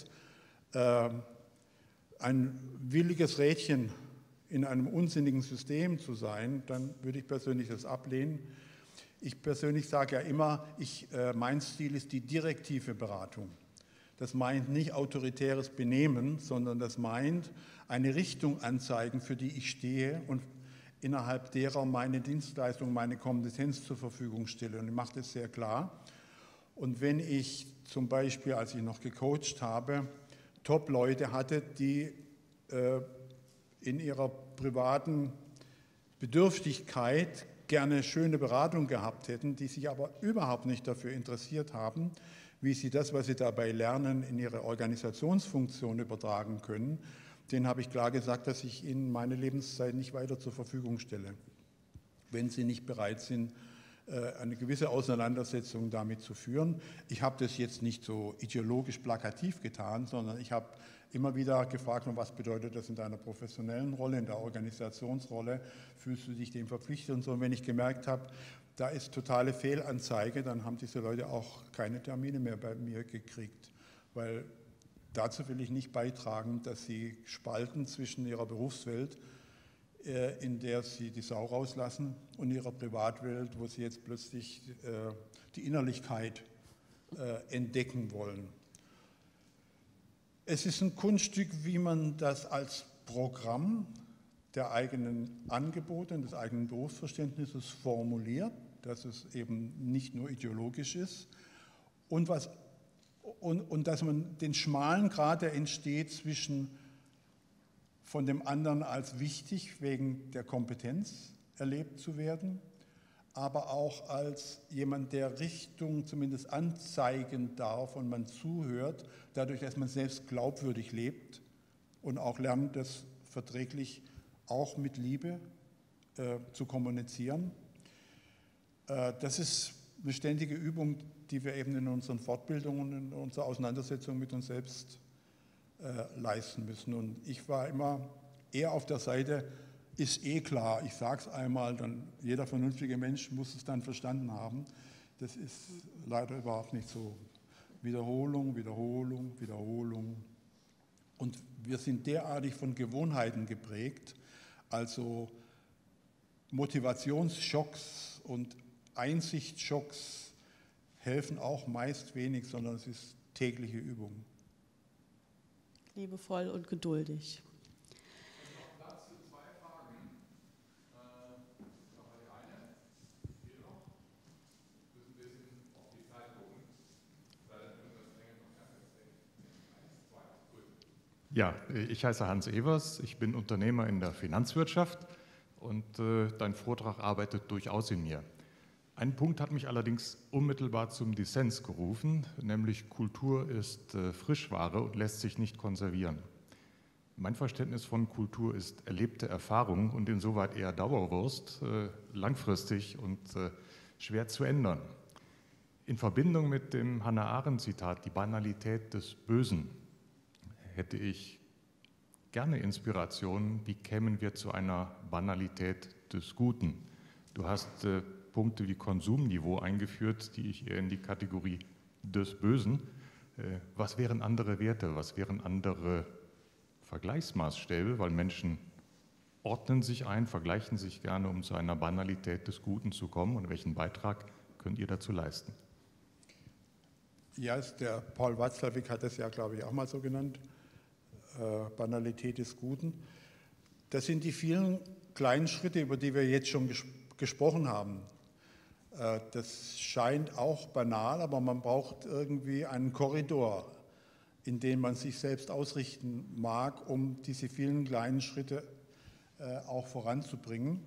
ein williges Rädchen in einem unsinnigen System zu sein, dann würde ich persönlich das ablehnen. Ich persönlich sage ja immer, mein Stil ist die direktive Beratung. Das meint nicht autoritäres Benehmen, sondern das meint eine Richtung anzeigen, für die ich stehe und innerhalb derer meine Dienstleistung, meine Kompetenz zur Verfügung stelle. Und ich mache das sehr klar. Und wenn ich zum Beispiel, als ich noch gecoacht habe, Top-Leute hatte, die in ihrer privaten Bedürftigkeit gerne schöne Beratung gehabt hätten, die sich aber überhaupt nicht dafür interessiert haben, wie sie das, was sie dabei lernen, in ihre Organisationsfunktion übertragen können, denen habe ich klar gesagt, dass ich ihnen meine Lebenszeit nicht weiter zur Verfügung stelle, wenn sie nicht bereit sind, eine gewisse Auseinandersetzung damit zu führen. Ich habe das jetzt nicht so ideologisch plakativ getan, sondern ich habe immer wieder gefragt, was bedeutet das in deiner professionellen Rolle, in der Organisationsrolle, fühlst du dich dem verpflichtet und so. Und wenn ich gemerkt habe, da ist totale Fehlanzeige, dann haben diese Leute auch keine Termine mehr bei mir gekriegt, weil dazu will ich nicht beitragen, dass sie spalten zwischen ihrer Berufswelt, in der sie die Sau rauslassen, und ihrer Privatwelt, wo sie jetzt plötzlich die Innerlichkeit entdecken wollen. Es ist ein Kunststück, wie man das als Programm der eigenen Angebote und des eigenen Berufsverständnisses formuliert, dass es eben nicht nur ideologisch ist und dass man den schmalen Grat, der entsteht zwischen von dem anderen als wichtig wegen der Kompetenz erlebt zu werden, aber auch als jemand, der Richtung zumindest anzeigen darf und man zuhört, dadurch, dass man selbst glaubwürdig lebt und auch lernt, das verträglich auch mit Liebe zu kommunizieren. Das ist eine ständige Übung, die wir eben in unseren Fortbildungen, in unserer Auseinandersetzung mit uns selbst leisten müssen. Und ich war immer eher auf der Seite, ist eh klar, ich sage es einmal, dann jeder vernünftige Mensch muss es dann verstanden haben. Das ist leider überhaupt nicht so. Wiederholung, Wiederholung, Wiederholung. Und wir sind derartig von Gewohnheiten geprägt, also Motivationsschocks und Einsichtsschocks helfen auch meist wenig, sondern es ist tägliche Übung. Liebevoll und geduldig. Platz für 2 Fragen. Noch die eine. Hier noch. Wir müssen ein bisschen auf die Zeit gucken. Dann müssen wir das länger noch fertig. 1, 2, gut. Ja, ich heiße Hans Evers, ich bin Unternehmer in der Finanzwirtschaft und dein Vortrag arbeitet durchaus in mir. Ein Punkt hat mich allerdings unmittelbar zum Dissens gerufen, nämlich Kultur ist Frischware und lässt sich nicht konservieren. Mein Verständnis von Kultur ist erlebte Erfahrung und insoweit eher Dauerwurst, langfristig und schwer zu ändern. In Verbindung mit dem Hannah-Arendt-Zitat, die Banalität des Bösen, hätte ich gerne Inspiration, wie kämen wir zu einer Banalität des Guten. Du hast Punkte wie Konsumniveau eingeführt, die ich eher in die Kategorie des Bösen. Was wären andere Werte, was wären andere Vergleichsmaßstäbe, weil Menschen ordnen sich ein, vergleichen sich gerne, um zu einer Banalität des Guten zu kommen, und welchen Beitrag könnt ihr dazu leisten? Ja, der Paul Watzlawick hat das ja, glaube ich, auch mal so genannt, Banalität des Guten. Das sind die vielen kleinen Schritte, über die wir jetzt schon gesprochen haben. Das scheint auch banal, aber man braucht irgendwie einen Korridor, in den man sich selbst ausrichten mag, um diese vielen kleinen Schritte auch voranzubringen.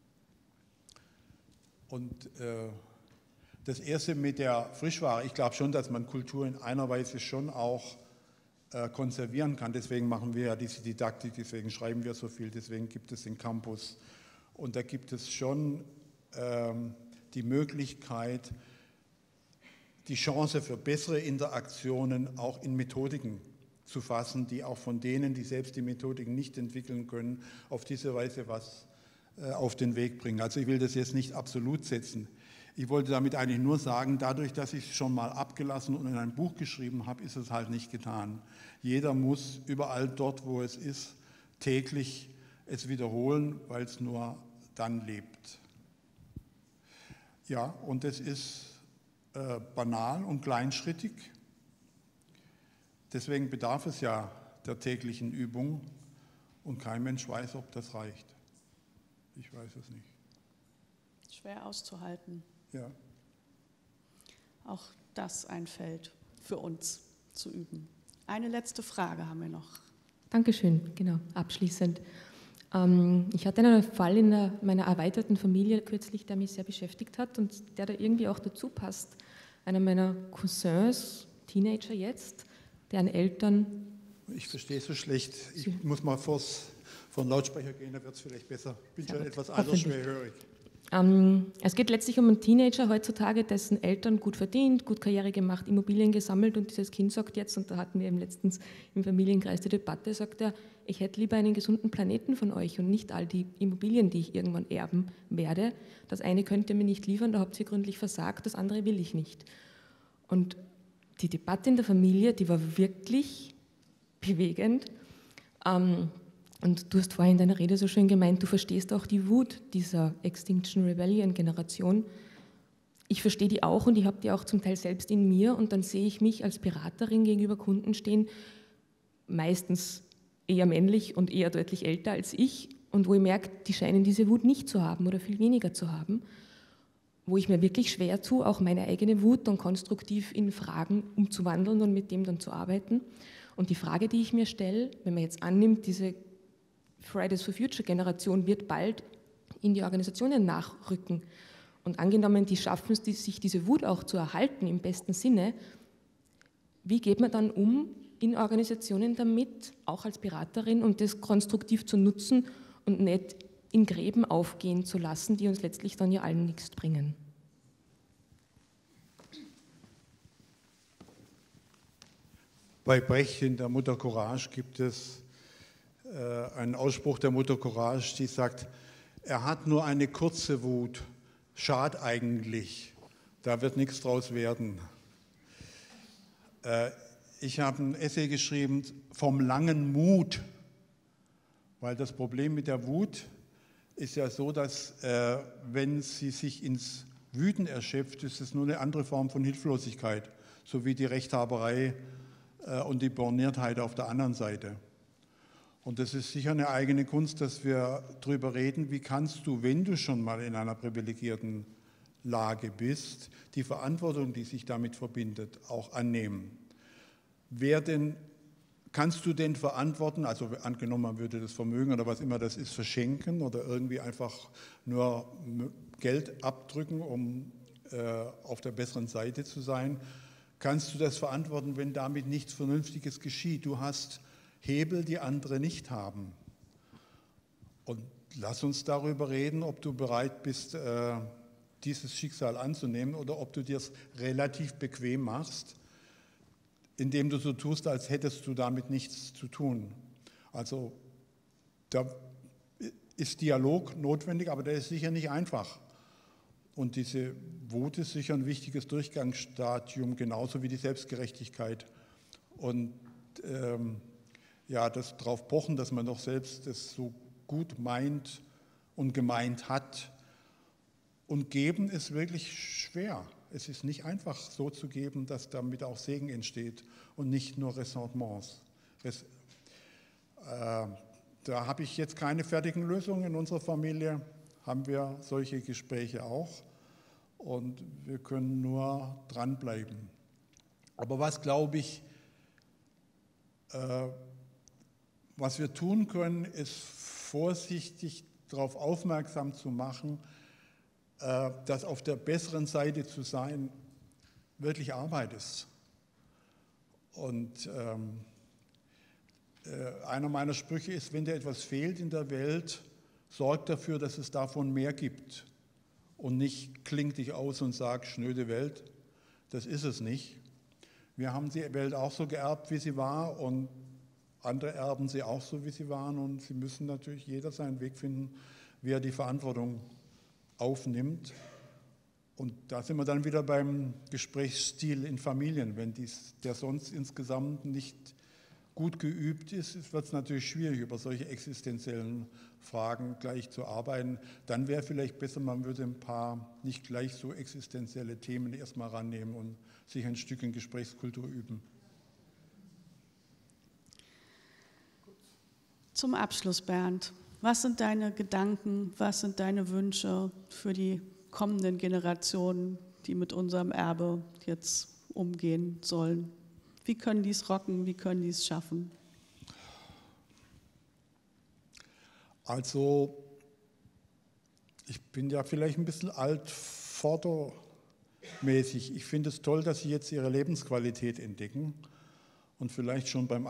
Und das Erste mit der Frischware, ich glaube schon, dass man Kultur in einer Weise schon auch konservieren kann. Deswegen machen wir ja diese Didaktik, deswegen schreiben wir so viel, deswegen gibt es den Campus. Und da gibt es schon die Möglichkeit, die Chance für bessere Interaktionen auch in Methodiken zu fassen, die auch von denen, die selbst die Methodiken nicht entwickeln können, auf diese Weise was auf den Weg bringen. Also ich will das jetzt nicht absolut setzen. Ich wollte damit eigentlich nur sagen, dadurch, dass ich es schon mal abgelassen und in ein Buch geschrieben habe, ist es halt nicht getan. Jeder muss überall dort, wo es ist, täglich es wiederholen, weil es nur dann lebt. Ja, und es ist banal und kleinschrittig. Deswegen bedarf es ja der täglichen Übung und kein Mensch weiß, ob das reicht. Ich weiß es nicht. Schwer auszuhalten. Ja. Auch das ein Feld für uns zu üben. Eine letzte Frage haben wir noch. Dankeschön, genau, abschließend. Ich hatte einen Fall in meiner erweiterten Familie kürzlich, der mich sehr beschäftigt hat und der da irgendwie auch dazu passt. Einer meiner Cousins, Teenager jetzt, deren Eltern... Ich verstehe es so schlecht. Ich muss mal vor den Lautsprecher gehen, da wird es vielleicht besser. Ich bin schon etwas altersschwerhörig. Es geht letztlich um einen Teenager heutzutage, dessen Eltern gut verdient, gut Karriere gemacht, Immobilien gesammelt und dieses Kind sagt jetzt, und da hatten wir eben letztens im Familienkreis die Debatte, sagt er, ich hätte lieber einen gesunden Planeten von euch und nicht all die Immobilien, die ich irgendwann erben werde. Das eine könnt ihr mir nicht liefern, da habt ihr gründlich versagt, das andere will ich nicht. Und die Debatte in der Familie, die war wirklich bewegend. Und du hast vorhin in deiner Rede so schön gemeint, du verstehst auch die Wut dieser Extinction Rebellion Generation. Ich verstehe die auch und ich habe die auch zum Teil selbst in mir und dann sehe ich mich als Beraterin gegenüber Kunden stehen, meistens eher männlich und eher deutlich älter als ich und wo ich merke, die scheinen diese Wut nicht zu haben oder viel weniger zu haben, wo ich mir wirklich schwer tue, auch meine eigene Wut dann konstruktiv in Fragen umzuwandeln und mit dem dann zu arbeiten. Und die Frage, die ich mir stelle, wenn man jetzt annimmt, diese Fridays for Future Generation wird bald in die Organisationen nachrücken. Und angenommen, die schaffen es, sich diese Wut auch zu erhalten im besten Sinne, wie geht man dann um in Organisationen damit, auch als Beraterin, um das konstruktiv zu nutzen und nicht in Gräben aufgehen zu lassen, die uns letztlich dann ja allen nichts bringen? Bei Brecht in der Mutter Courage gibt es einen Ausspruch der Mutter Courage, die sagt, er hat nur eine kurze Wut, schad eigentlich, da wird nichts draus werden. Ich habe ein Essay geschrieben vom langen Mut, weil das Problem mit der Wut ist ja so, dass wenn sie sich ins Wüten erschöpft, ist es nur eine andere Form von Hilflosigkeit, so wie die Rechthaberei und die Borniertheit auf der anderen Seite. Und das ist sicher eine eigene Kunst, dass wir darüber reden, wie kannst du, wenn du schon mal in einer privilegierten Lage bist, die Verantwortung, die sich damit verbindet, auch annehmen. Kannst du denn verantworten, also angenommen, man würde das Vermögen oder was immer das ist, verschenken oder irgendwie einfach nur Geld abdrücken, um auf der besseren Seite zu sein? Kannst du das verantworten, wenn damit nichts Vernünftiges geschieht? Du hast Hebel, die andere nicht haben. Und lass uns darüber reden, ob du bereit bist, dieses Schicksal anzunehmen oder ob du dir es relativ bequem machst, indem du so tust, als hättest du damit nichts zu tun. Also da ist Dialog notwendig, aber der ist sicher nicht einfach. Und diese Wut ist sicher ein wichtiges Durchgangsstadium, genauso wie die Selbstgerechtigkeit. Und das darauf pochen, dass man doch selbst das so gut meint und gemeint hat. Und geben ist wirklich schwer. Es ist nicht einfach so zu geben, dass damit auch Segen entsteht und nicht nur Ressentiments. Da habe ich jetzt keine fertigen Lösungen. In unserer Familie haben wir solche Gespräche auch und wir können nur dranbleiben. Aber was, glaube ich, was wir tun können, ist vorsichtig darauf aufmerksam zu machen, dass auf der besseren Seite zu sein wirklich Arbeit ist. Und einer meiner Sprüche ist, wenn dir etwas fehlt in der Welt, sorg dafür, dass es davon mehr gibt. Und nicht kling dich aus und sag, schnöde Welt, das ist es nicht. Wir haben die Welt auch so geerbt, wie sie war, und andere erben sie auch so, wie sie waren. Und sie müssen natürlich jeder seinen Weg finden, wie er die Verantwortung aufnimmt. Und da sind wir dann wieder beim Gesprächsstil in Familien. Wenn der sonst insgesamt nicht gut geübt ist, wird es natürlich schwierig, über solche existenziellen Fragen gleich zu arbeiten. Dann wäre vielleicht besser, man würde ein paar nicht gleich so existenzielle Themen erstmal rannehmen und sich ein Stück in Gesprächskultur üben. Zum Abschluss, Bernd, was sind deine Gedanken, was sind deine Wünsche für die kommenden Generationen, die mit unserem Erbe jetzt umgehen sollen? Wie können die es rocken, wie können die es schaffen? Also, ich bin ja vielleicht ein bisschen altvordermäßig. Ich finde es toll, dass Sie jetzt Ihre Lebensqualität entdecken und vielleicht schon beim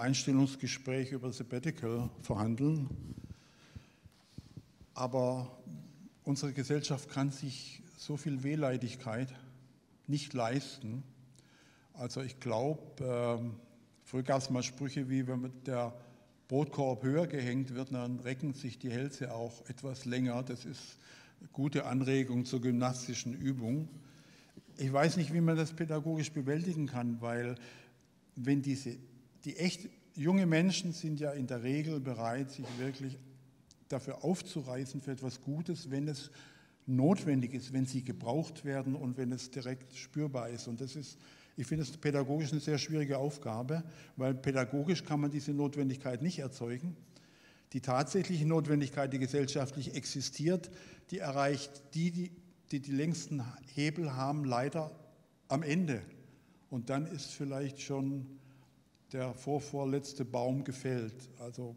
Einstellungsgespräch über Sabbatical verhandeln. Aber unsere Gesellschaft kann sich so viel Wehleidigkeit nicht leisten. Also ich glaube, früher gab es mal Sprüche wie, wenn der Brotkorb höher gehängt wird, dann recken sich die Hälse auch etwas länger. Das ist eine gute Anregung zur gymnastischen Übung. Ich weiß nicht, wie man das pädagogisch bewältigen kann, weil wenn die echt junge Menschen sind ja in der Regel bereit, sich wirklich dafür aufzureißen für etwas Gutes, wenn es notwendig ist, wenn sie gebraucht werden und wenn es direkt spürbar ist. Und das ist, ich finde es pädagogisch eine sehr schwierige Aufgabe, weil pädagogisch kann man diese Notwendigkeit nicht erzeugen. Die tatsächliche Notwendigkeit, die gesellschaftlich existiert, die erreicht die längsten Hebel haben, leider am Ende. Und dann ist vielleicht schon der vorvorletzte Baum gefällt. Also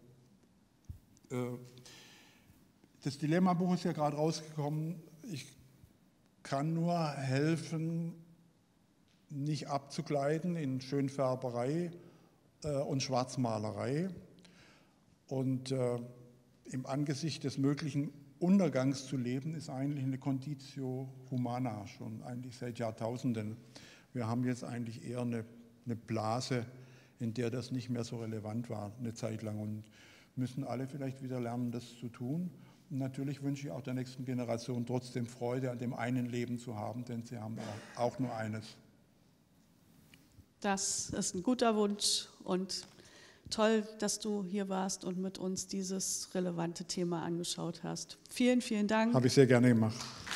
das Dilemma-Buch ist ja gerade rausgekommen. Ich kann nur helfen, nicht abzugleiten in Schönfärberei und Schwarzmalerei. Und im Angesicht des möglichen Untergangs zu leben, ist eigentlich eine Conditio Humana, schon eigentlich seit Jahrtausenden. Wir haben jetzt eigentlich eher eine Blase, in der das nicht mehr so relevant war, eine Zeit lang. Und müssen alle vielleicht wieder lernen, das zu tun. Und natürlich wünsche ich auch der nächsten Generation trotzdem Freude an dem einen Leben zu haben, denn sie haben auch nur eines. Das ist ein guter Wunsch und toll, dass du hier warst und mit uns dieses relevante Thema angeschaut hast. Vielen, vielen Dank. Habe ich sehr gerne gemacht.